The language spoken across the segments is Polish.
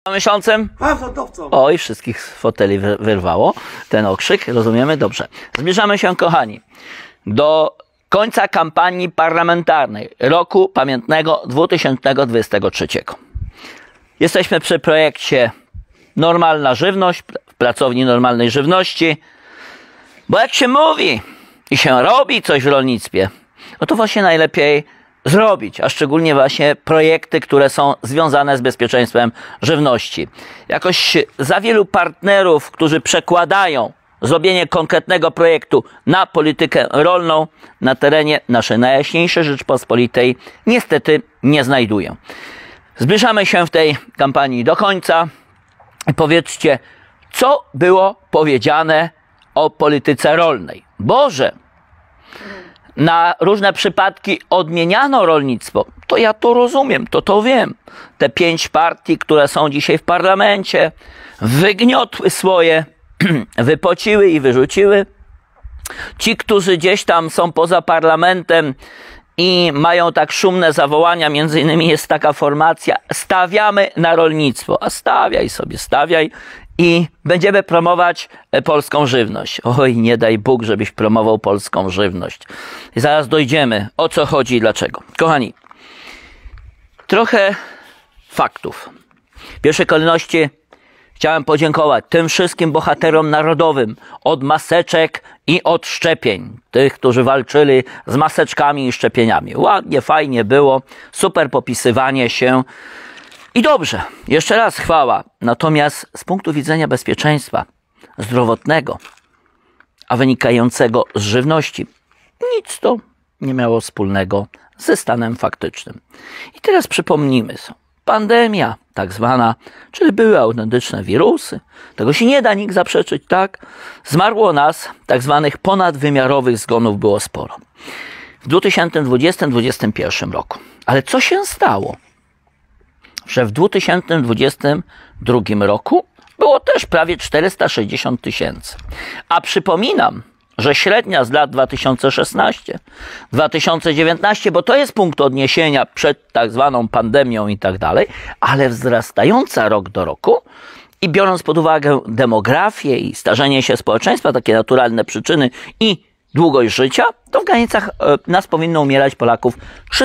Miesiącem? Oj, wszystkich z foteli wyrwało ten okrzyk, rozumiemy? Dobrze. Zbliżamy się, kochani, do końca kampanii parlamentarnej roku pamiętnego 2023. Jesteśmy przy projekcie Normalna Żywność, w Pracowni Normalnej Żywności, bo jak się mówi i się robi coś w rolnictwie, no to właśnie najlepiej zrobić, a szczególnie właśnie projekty, które są związane z bezpieczeństwem żywności. Jakoś za wielu partnerów, którzy przekładają zrobienie konkretnego projektu na politykę rolną na terenie naszej najjaśniejszej Rzeczpospolitej niestety nie znajduję. Zbliżamy się w tej kampanii do końca. Powiedzcie, co było powiedziane o polityce rolnej. Boże, na różne przypadki odmieniano rolnictwo, to ja to rozumiem, to wiem. Te 5 partii, które są dzisiaj w parlamencie, wygniotły swoje, wypociły i wyrzuciły. Ci, którzy gdzieś tam są poza parlamentem i mają tak szumne zawołania, między innymi jest taka formacja, stawiamy na rolnictwo, a stawiaj sobie, stawiaj i będziemy promować polską żywność. Oj, nie daj Bóg, żebyś promował polską żywność. I zaraz dojdziemy, o co chodzi i dlaczego. Kochani, trochę faktów. W pierwszej kolejności chciałem podziękować tym wszystkim bohaterom narodowym od maseczek i od szczepień. Tych, którzy walczyli z maseczkami i szczepieniami. Ładnie, fajnie było, super popisywanie się. I dobrze, jeszcze raz chwała. Natomiast z punktu widzenia bezpieczeństwa zdrowotnego, a wynikającego z żywności, nic to nie miało wspólnego ze stanem faktycznym. I teraz przypomnijmy sobie. Pandemia tak zwana, czyli były autentyczne wirusy. Tego się nie da nikt zaprzeczyć, tak? Zmarło nas, tak zwanych ponadwymiarowych zgonów było sporo. W 2020-2021 roku. Ale co się stało? Że w 2022 roku było też prawie 460 000. A przypominam, że średnia z lat 2016-2019, bo to jest punkt odniesienia przed tak zwaną pandemią i tak dalej, ale wzrastająca rok do roku i biorąc pod uwagę demografię i starzenie się społeczeństwa, takie naturalne przyczyny i długość życia, to w granicach nas powinno umierać Polaków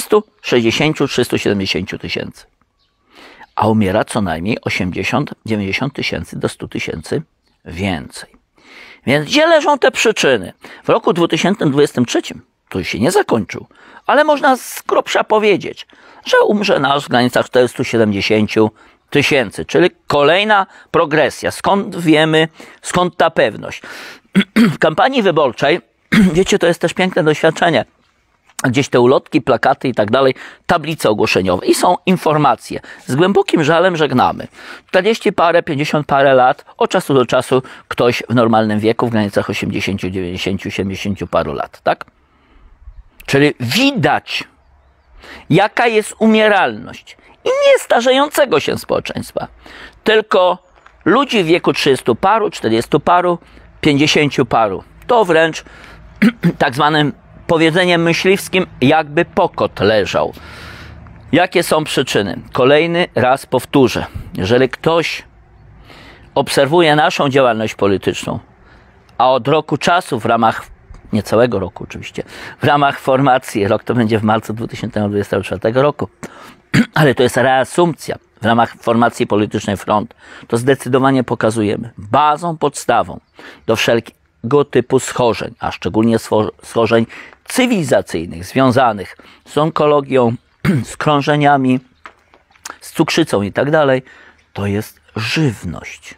360-370 tysięcy. A umiera co najmniej 80-90 tysięcy do 100 tysięcy więcej. Więc gdzie leżą te przyczyny? W roku 2023 to się nie zakończył, ale można z grubsza powiedzieć, że umrze nas w granicach 470 tysięcy, czyli kolejna progresja. Skąd wiemy, skąd ta pewność? W kampanii wyborczej, wiecie, to jest też piękne doświadczenie. Gdzieś te ulotki, plakaty i tak dalej, tablice ogłoszeniowe i są informacje. Z głębokim żalem żegnamy. 40 parę, 50 parę lat, od czasu do czasu ktoś w normalnym wieku, w granicach 80, 90, 70 paru lat, tak? Czyli widać, jaka jest umieralność. I nie starzejącego się społeczeństwa, tylko ludzi w wieku 30 paru, 40 paru, 50 paru. To wręcz tak zwanym powiedzeniem myśliwskim, jakby pokot leżał. Jakie są przyczyny? Kolejny raz powtórzę. Jeżeli ktoś obserwuje naszą działalność polityczną, a od roku czasu w ramach, niecałego roku oczywiście, w ramach formacji, rok to będzie w marcu 2024 roku, ale to jest reasumpcja, w ramach formacji politycznej Front, to zdecydowanie pokazujemy bazą, podstawą do wszelkich typu schorzeń, a szczególnie schorzeń cywilizacyjnych, związanych z onkologią, z krążeniami, z cukrzycą i tak dalej, to jest żywność.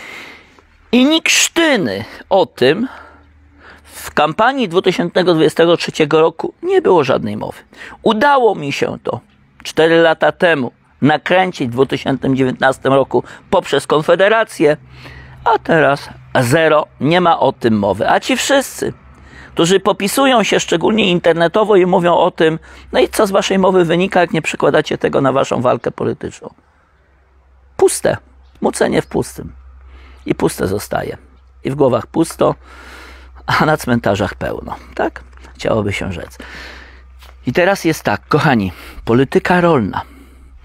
I niksztyny o tym w kampanii 2023 roku nie było żadnej mowy. Udało mi się to 4 lata temu nakręcić w 2019 roku poprzez Konfederację, a teraz zero, nie ma o tym mowy. A ci wszyscy, którzy popisują się szczególnie internetowo i mówią o tym, no i co z waszej mowy wynika, jak nie przykładacie tego na waszą walkę polityczną? Puste. Mucenie w pustym. I puste zostaje. I w głowach pusto, a na cmentarzach pełno. Tak? Chciałoby się rzec. I teraz jest tak, kochani, polityka rolna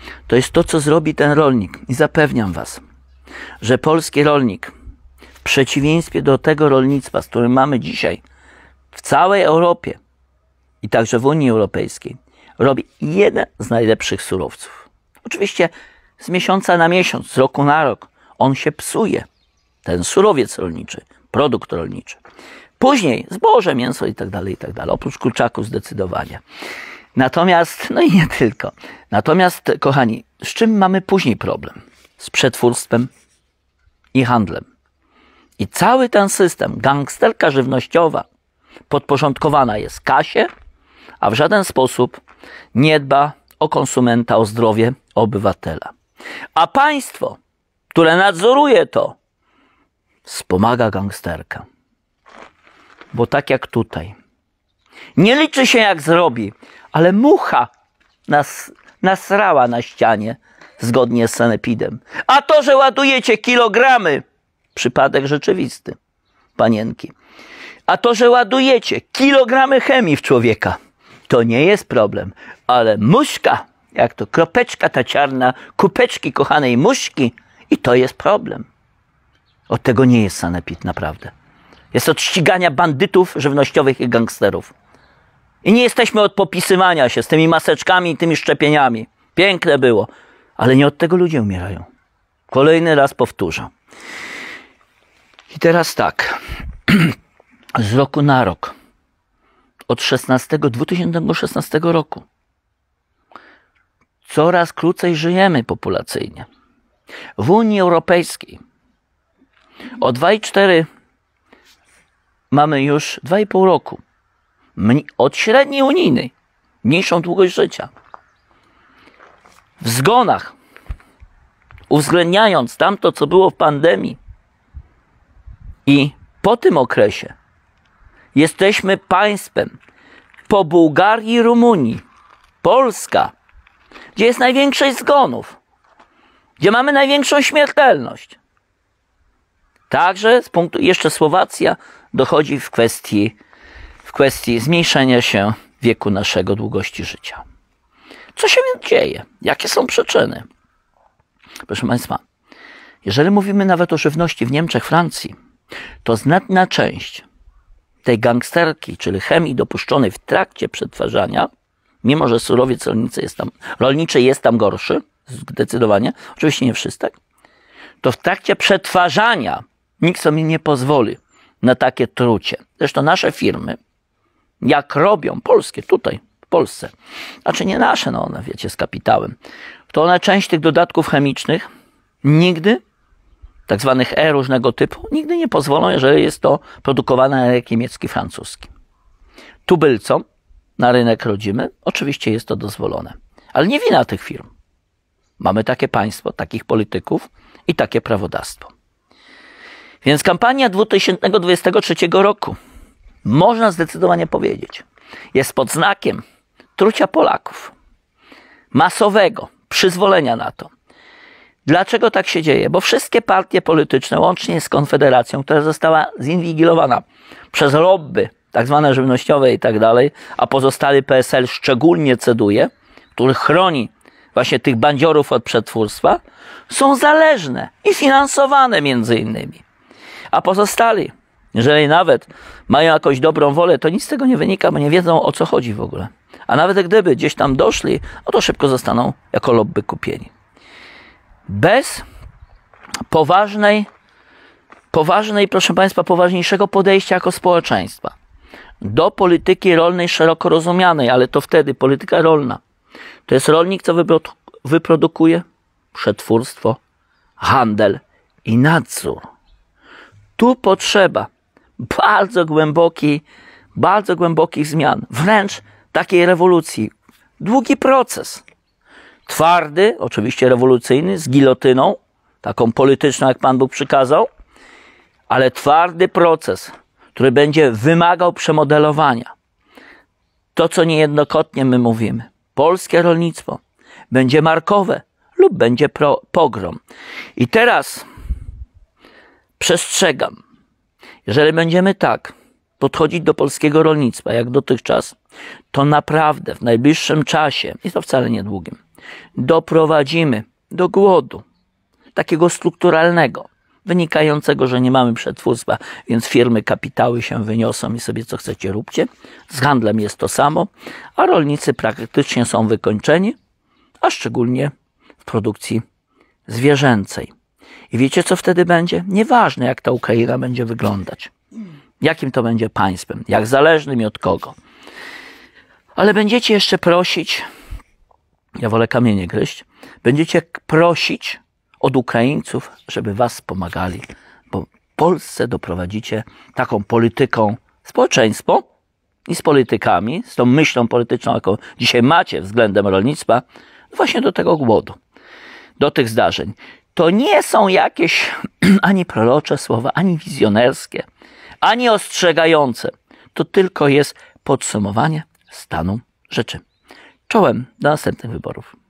to jest to, co zrobi ten rolnik. I zapewniam was, że polski rolnik, w przeciwieństwie do tego rolnictwa, z którym mamy dzisiaj w całej Europie i także w Unii Europejskiej, robi jeden z najlepszych surowców. Oczywiście z miesiąca na miesiąc, z roku na rok on się psuje. Ten surowiec rolniczy, produkt rolniczy. Później zboże, mięso i tak dalej, oprócz kurczaków zdecydowanie. Natomiast, no i nie tylko. Natomiast, kochani, z czym mamy później problem? Z przetwórstwem i handlem. I cały ten system, gangsterka żywnościowa, podporządkowana jest kasie, a w żaden sposób nie dba o konsumenta, o zdrowie obywatela. A państwo, które nadzoruje to, wspomaga gangsterkę. Bo tak jak tutaj, nie liczy się jak zrobi, ale mucha nasrała na ścianie zgodnie z sanepidem. A to, że ładujecie kilogramy, przypadek rzeczywisty, panienki. A to, że ładujecie kilogramy chemii w człowieka, to nie jest problem. Ale muszka, jak to kropeczka ta czarna, kupeczki kochanej muszki, i to jest problem. Od tego nie jest sanepid, naprawdę. Jest od ścigania bandytów żywnościowych i gangsterów. I nie jesteśmy od popisywania się z tymi maseczkami i tymi szczepieniami. Piękne było. Ale nie od tego ludzie umierają. Kolejny raz powtórzę. I teraz tak. Z roku na rok. Od 2016 roku. Coraz krócej żyjemy populacyjnie. W Unii Europejskiej o 2,4 mamy już 2,5 roku. Od średniej unijnej. Mniejszą długość życia. W zgonach, uwzględniając tamto, co było w pandemii i po tym okresie, jesteśmy państwem po Bułgarii i Rumunii. Polska, gdzie jest największość zgonów, gdzie mamy największą śmiertelność. Także z punktu, jeszcze Słowacja dochodzi w kwestii zmniejszenia się wieku naszego, długości życia. Co się więc dzieje? Jakie są przyczyny? Proszę Państwa, jeżeli mówimy nawet o żywności w Niemczech, Francji, to znaczna część tej gangsterki, czyli chemii dopuszczonej w trakcie przetwarzania, mimo że surowiec rolniczy jest tam gorszy, zdecydowanie, oczywiście nie wszystek, to w trakcie przetwarzania nikt sobie nie pozwoli na takie trucie. Zresztą nasze firmy, jak robią, polskie tutaj, w Polsce, znaczy nie nasze, no one wiecie, z kapitałem, to one część tych dodatków chemicznych nigdy, tak zwanych różnego typu, nigdy nie pozwolą, jeżeli jest to produkowane na rynek niemiecki, francuski. Tubylcom na rynek rodzimy, oczywiście jest to dozwolone. Ale nie wina tych firm. Mamy takie państwo, takich polityków i takie prawodawstwo. Więc kampania 2023 roku, można zdecydowanie powiedzieć, jest pod znakiem trucia Polaków. Masowego, przyzwolenia na to. Dlaczego tak się dzieje? Bo wszystkie partie polityczne, łącznie z Konfederacją, która została zinwigilowana przez lobby, tak zwane żywnościowe i tak dalej, a pozostały PSL szczególnie ceduje, który chroni właśnie tych bandziorów od przetwórstwa, są zależne i finansowane między innymi. A pozostali, jeżeli nawet mają jakąś dobrą wolę, to nic z tego nie wynika, bo nie wiedzą, o co chodzi w ogóle. A nawet gdyby gdzieś tam doszli, no to szybko zostaną jako lobby kupieni. Bez poważnej, proszę Państwa, poważniejszego podejścia jako społeczeństwa do polityki rolnej szeroko rozumianej, ale to wtedy polityka rolna. To jest rolnik, co wyprodukuje przetwórstwo, handel i nadzór. Tu potrzeba bardzo głębokich zmian, wręcz takiej rewolucji. Długi proces. Twardy, oczywiście rewolucyjny, z gilotyną, taką polityczną, jak Pan Bóg przykazał, ale twardy proces, który będzie wymagał przemodelowania. To, co niejednokrotnie my mówimy. Polskie rolnictwo będzie markowe lub będzie pogrom. I teraz przestrzegam, jeżeli będziemy tak podchodzić do polskiego rolnictwa jak dotychczas, to naprawdę w najbliższym czasie, i to wcale niedługim, doprowadzimy do głodu, takiego strukturalnego, wynikającego, że nie mamy przetwórstwa, więc firmy kapitały się wyniosą i sobie co chcecie róbcie. Z handlem jest to samo, a rolnicy praktycznie są wykończeni, a szczególnie w produkcji zwierzęcej. I wiecie, co wtedy będzie? Nieważne, jak ta Ukraina będzie wyglądać. Jakim to będzie państwem, jak zależnym i od kogo. Ale będziecie jeszcze prosić, ja wolę kamienie gryźć, będziecie prosić od Ukraińców, żeby was pomagali, bo w Polsce doprowadzicie taką polityką społeczeństwo i z politykami, z tą myślą polityczną, jaką dzisiaj macie względem rolnictwa, właśnie do tego głodu, do tych zdarzeń. To nie są jakieś ani prorocze słowa, ani wizjonerskie, ani ostrzegające. To tylko jest podsumowanie stanu rzeczy. Czołem do następnych wyborów.